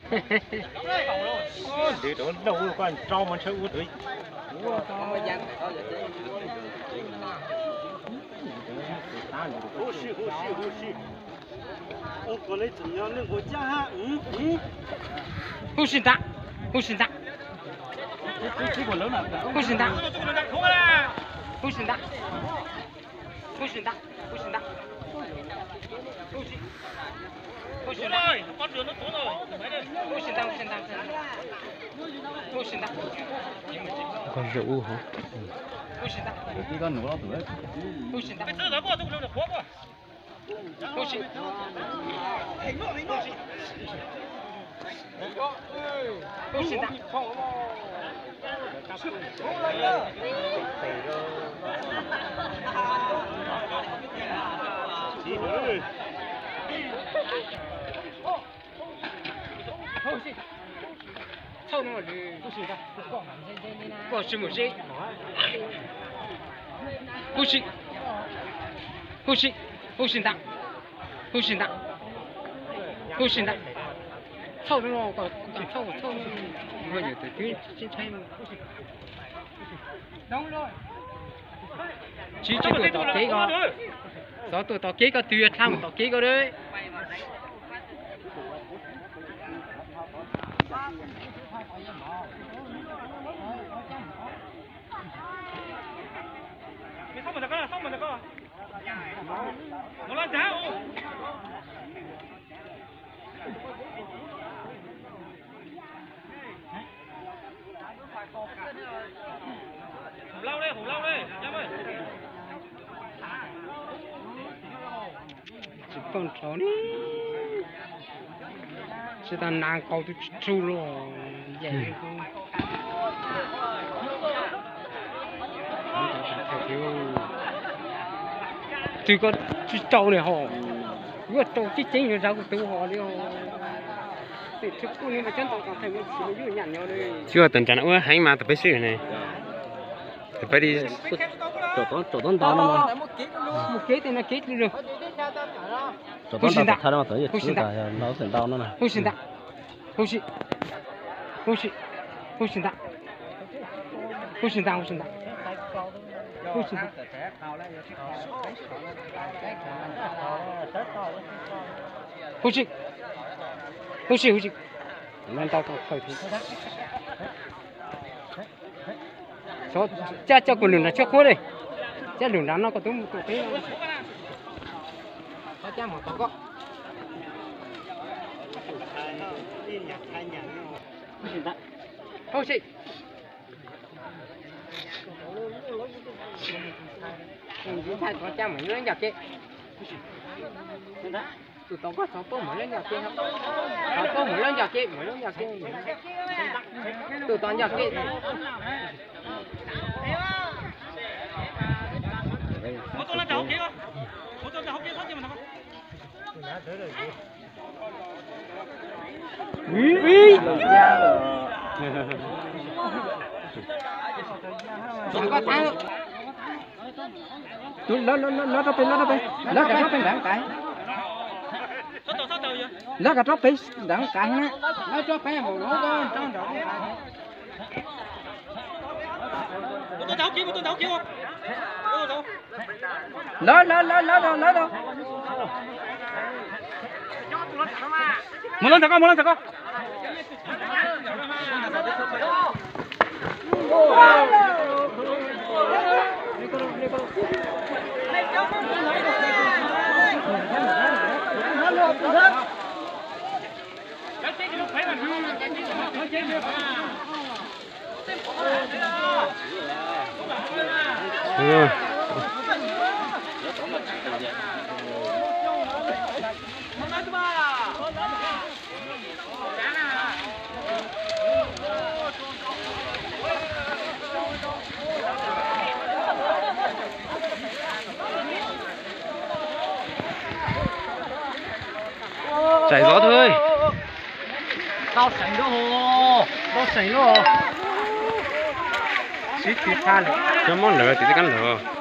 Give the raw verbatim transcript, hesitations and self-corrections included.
để đó đâu còn trâu mà chơi uống đấy 好事好事好事，我过来怎样能够讲哈？嗯嗯， 不是的，不是的， 这个人呢？ 不是的， 空了， 不是的，不是的，不是的，不是。不是的，把这都做了，不是的，不是的，不是的， con rượu hả? 不是的， cái con nó tuổi 不是的， 这个过，这个这活过， 不是，不是的，臭那么绿，不是的，不是不是，不是，不是，不是的，不是的，不是的，臭那么个，臭臭，我有的对，真菜嘛。chỉ chỉ tụi tao kế có, đó tụi tao kế có tuyệt tham tao kế có đấy. Xong rồi đó, xong rồi đó. Nó lên trả không? Hủ lâu đây, hủ lâu đây, em ơi. Chỉ còn chó đi. Chỉ ta nàng câu tôi chu rồi, vậy không. Tôi có trâu này họ, tôi trâu chỉ chính rồi sao cũng tự họ đi họ. Thì thực cũng nhưng mà chân tao còn thấy mình chỉ mới nhảy nhau đây. chưa tình trạng nữa hay mà tập bơi xíu này tập bơi đi chỗ đó chỗ đó to mà một kế thì nó kế đi được. chỗ đó to thật mà tới giờ cả nó thành to nữa này. 不行的，不行，不行，不行的，不行的，不行的。不行的，不行，不行不行，难道搞快点？说这这个人呢，吃苦嘞，这人呢那个都不够给。他这么多个。不行的，不行。嗯，你看我家没人家给，真的，就当个上班没人家给，上班没人家给，没人家给，就当家给。 我做了就好幾個，我做就好幾個，知唔知嘛？ 咦咦，兩個蛋。lót lót lót lót bên lót bên lót cả lót bên đảng cái lót cả lót bên đảng cái nè lót cho bên một lót con trong đó lót lót lót lót lót lót đâu một lần thật con một lần thật con ừ. Chảy gió thôi. Tao sành đó hồ, tao sành đó hồ. Xí xí xa này. Cho món lửa thì cái cắn lửa.